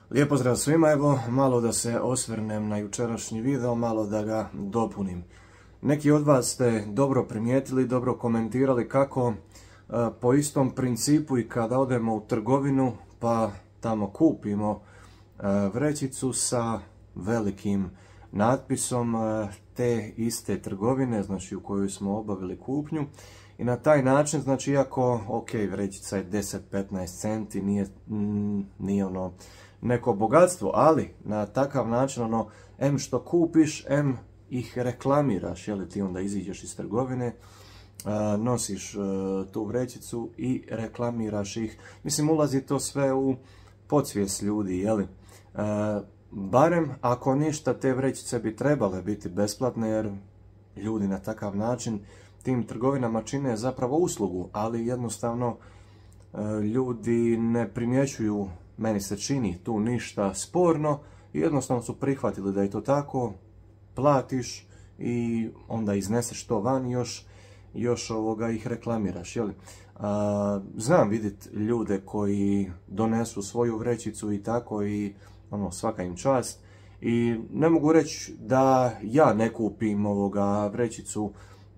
Lijep pozdrav svima, evo malo da se osvrnem na jučerašnji video, malo da ga dopunim. Neki od vas ste dobro primijetili, dobro komentirali kako po istom principu i kada odemo u trgovinu pa tamo kupimo vrećicu sa velikim natpisom te iste trgovine, znači u kojoj smo obavili kupnju. I na taj način, znači iako, ok, vrećica je 10-15 centi, nije ono neko bogatstvo, ali na takav način ono, em što kupiš, em ih reklamiraš, jel ti onda iziđeš iz trgovine, nosiš tu vrećicu i reklamiraš ih. Mislim, ulazi to sve u podsvijest ljudi, jeli. Barem ako ništa, te vrećice bi trebale biti besplatne, jer ljudi na takav način tim trgovinama čine zapravo uslugu, ali jednostavno ljudi ne primjećuju, meni se čini, tu ništa sporno i jednostavno su prihvatili da je to tako, platiš i onda izneseš to van i još ih reklamiraš, jel? Znam vidjeti ljude koji donesu svoju vrećicu i tako i ono, svaka im čast. I ne mogu reći da ja ne kupim vrećicu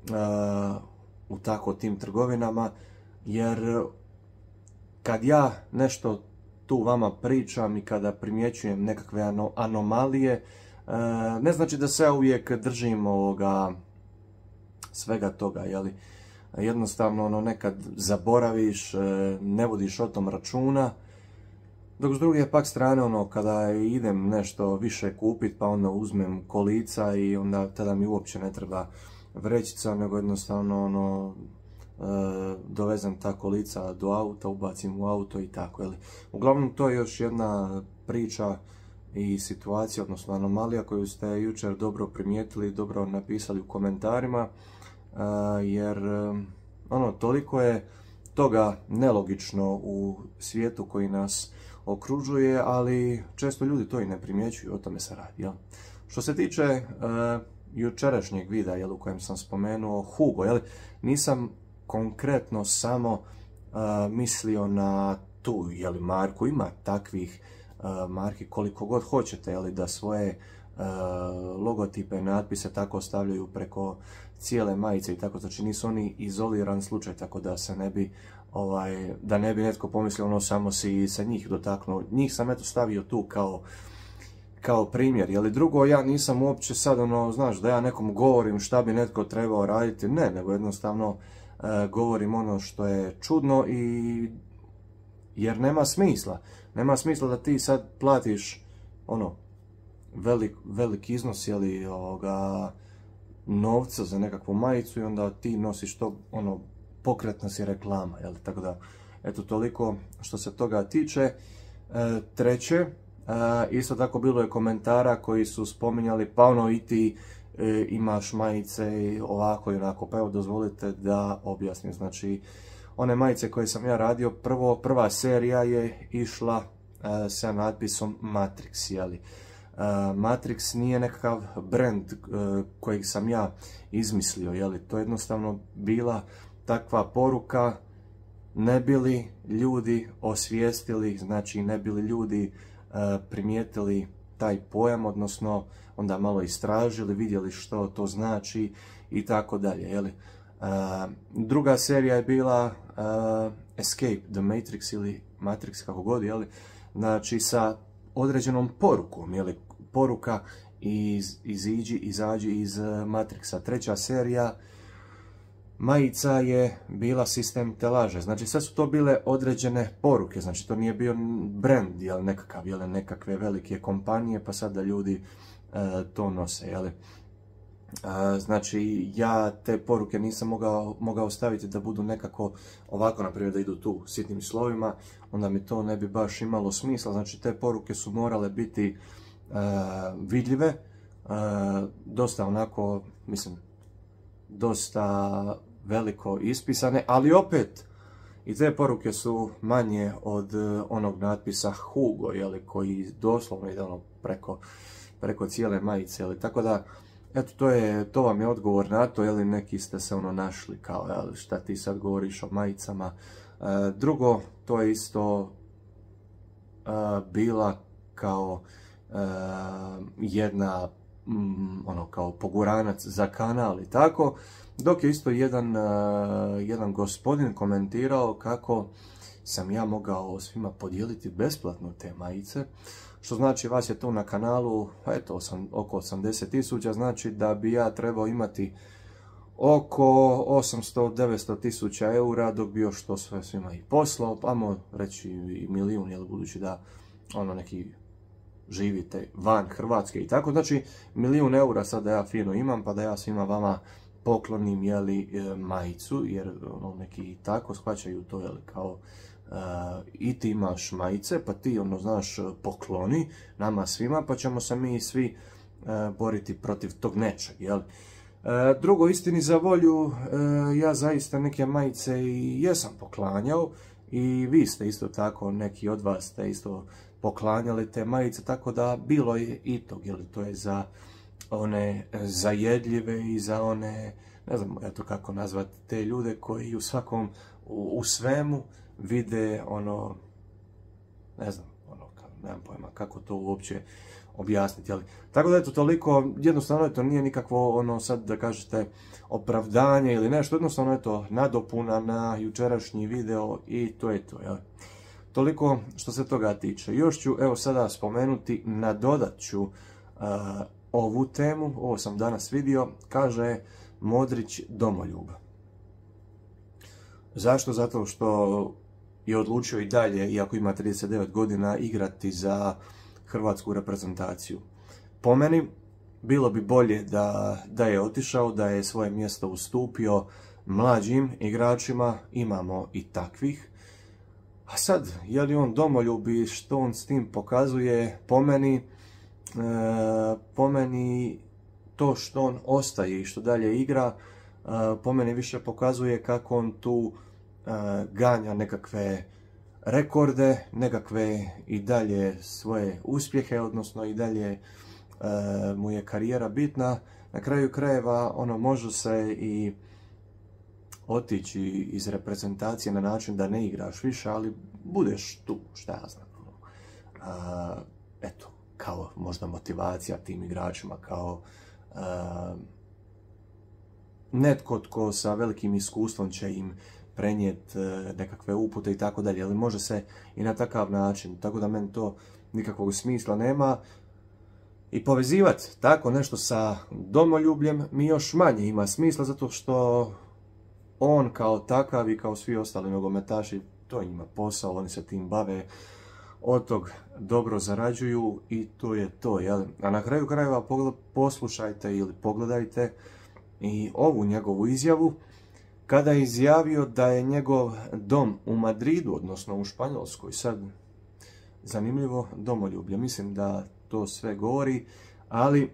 u tako tim trgovinama, jer kad ja nešto tu vama pričam i kada primjećujem nekakve anomalije, ne znači da se ja uvijek držim svega toga, jeli. Jednostavno ono, nekad zaboraviš, ne vodiš o tom računa, dok s druge pak strane ono, kada idem nešto više kupit pa onda uzmem kolica i onda tada mi uopće ne treba vrećica, nego jednostavno ono, dovezem ta kolica do auta, ubacim u auto i tako, jeli. Uglavnom to je još jedna priča i situacija, odnosno anomalija koju ste jučer dobro primijetili, dobro napisali u komentarima, jer ono, toliko je toga nelogično u svijetu koji nas okružuje, ali često ljudi to i ne primjećuju, o tome se radi, jel? Što se tiče jučerašnjeg videa, jel, u kojem sam spomenuo Hugo, jel, nisam konkretno samo mislio na tu, jel, marku. Ima takvih marki koliko god hoćete, jel, da svoje logotipe, natpise tako stavljaju preko cijele majice i tako, znači nisu oni izoliran slučaj, tako da se ne bi da ne bi netko pomislio ono, samo si se njih dotaknuo. Njih sam eto stavio tu kao primjer, jel? Drugo, ja nisam uopće sad ono, znaš, da ja nekom govorim šta bi netko trebao raditi, ne, nego jednostavno govorim ono što je čudno jer nema smisla. Nema smisla da ti sad platiš ono, velik iznos, jeli, novca za nekakvu majicu i onda ti nosiš to, ono, pokretna si reklama, jel? Tako da, eto, toliko što se toga tiče. Treće, isto tako bilo je komentara koji su spominjali, pa ono, i ti imaš majice ovako i onako, pa evo dozvolite da objasnim. Znači, one majice koje sam ja radio, prva serija je išla sa natpisom Matrix, jeli. Matrix nije nekakav brand kojeg sam ja izmislio, jeli. To je jednostavno bila takva poruka, ne bi li ljudi osvijestili, znači ne bi li ljudi primijetili taj pojam, odnosno onda malo istražili, vidjeli što to znači i tako dalje, jeli. Druga serija je bila Escape the Matrix ili Matrix, kako god, jeli. Znači sa određenom porukom, jeli, poruka izađi iz Matrixa. Treća serija majica je bila sistem telaže, znači sve su to bile određene poruke, znači to nije bio brand, jel, nekakav, jel, nekakve velike kompanije pa sad da ljudi to nose, jel. Znači ja te poruke nisam mogao staviti da budu nekako ovako, na primjer da idu tu sitnim slovima, onda mi to ne bi baš imalo smisla. Znači te poruke su morale biti vidljive, dosta onako, mislim, dosta veliko ispisane, ali opet i te poruke su manje od onog natpisa Hugo, jeli, koji doslovno ide ono preko cijele majice, jeli. Tako da, eto, to vam je odgovor na to, jeli, neki ste se ono našli kao, jeli, šta ti sad govoriš o majicama. Drugo, to je isto bila kao jedna ono kao poguranac za kanal i tako, dok je isto jedan gospodin komentirao kako sam ja mogao svima podijeliti besplatno te majice, što znači vas je tu na kanalu eto oko 80.000, znači da bi ja trebao imati oko 800-900 tisuća eura, dok bi još to sve svima i poslao, pa ajmo reći i milijun, jel, budući da ono neki živite van Hrvatske i tako, znači 1.000.000 eura sad da ja fino imam, pa da ja svima vama poklonim, jeli, majicu, jer ono, neki i tako shvaćaju to, jeli, kao i ti imaš majice, pa ti ono, znaš, pokloni nama svima, pa ćemo se mi svi boriti protiv tog nečeg, jel? Drugo, istini za volju, ja zaista neke majice i jesam poklanjao i vi ste isto tako, neki od vas ste isto poklanjali te majice, tako da bilo je i tog, jel, to je za one zajedljive i za one, ne znam eto kako nazvati te ljude koji u svakom, u svemu vide ono, ne znam, ono, nemam pojma kako to uopće objasniti, jel? Tako da eto toliko, jednostavno to nije nikakvo ono sad da kažete opravdanje ili nešto, jednostavno je to nadopuna na jučerašnji video i to je to, jel? Toliko što se toga tiče. Još ću evo sada spomenuti, nadodat ću ovu temu, ovo sam danas vidio, kaže Modrić domoljub. Zašto? Zato što je odlučio i dalje, iako ima 39 godina, igrati za hrvatsku reprezentaciju. Po meni, bilo bi bolje da je otišao, da je svoje mjesto ustupio mlađim igračima, imamo i takvih. A sad, je li on domoljub i što on s tim pokazuje, po meni to što on ostaje i što dalje igra, po meni više pokazuje kako on tu ganja nekakve rekorde, nekakve i dalje svoje uspjehe, odnosno i dalje mu je karijera bitna. Na kraju krajeva ono može se i otići iz reprezentacije na način da ne igraš više, ali budeš tu, šta ja znam. Eto, kao možda motivacija tim igračima, kao netko tko sa velikim iskustvom će im prenijeti nekakve upute i tako dalje, ali može se i na takav način, tako da meni to nikakvog smisla nema. I povezivati tako nešto sa domoljubljem mi još manje ima smisla, zato što on kao takav i kao svi ostali nogometaši, to je njima posao, oni se tim bave, od tog dobro zarađuju i to je to, jel? A na kraju krajeva poslušajte ili pogledajte i ovu njegovu izjavu, kada je izjavio da je njegov dom u Madridu, odnosno u Španjolskoj, sad zanimljivo, domoljublje, mislim da to sve govori, ali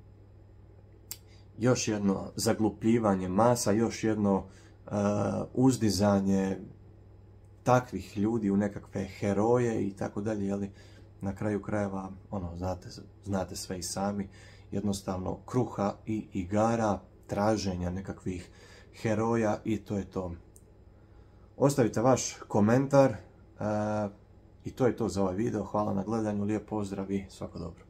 još jedno zaglupljivanje masa, još jedno uzdizanje takvih ljudi u nekakve heroje i tako dalje, jeli, na kraju krajeva, ono, znate sve i sami, jednostavno kruha i igara, traženja nekakvih heroja i to je to. Ostavite vaš komentar i to je to za ovaj video. Hvala na gledanju, lijep pozdrav i svako dobro.